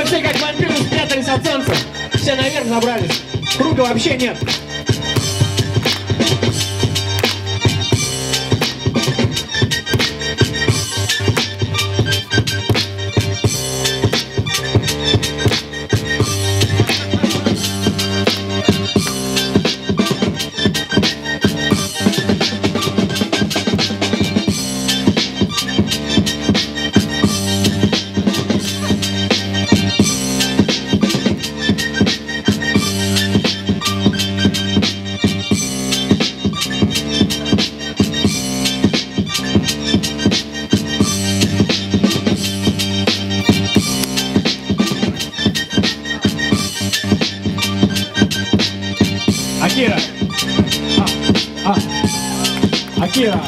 все как вампиры спрятались от солнца. Все наверх забрались. Круга вообще нет. Акира! Акира!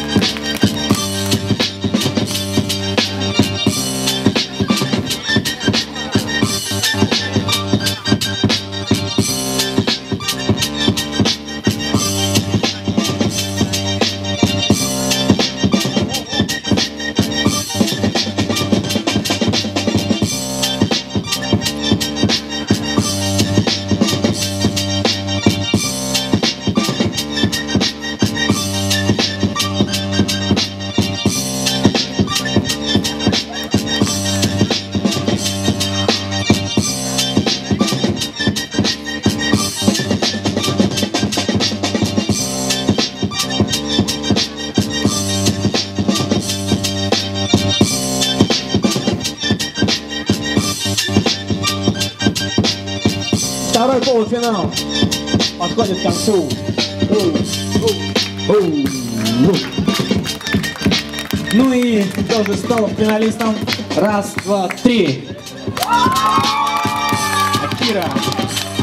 Второй полуфинал подходит к концу. Ну и кто же стал финалистом? Раз, два, три. Акира.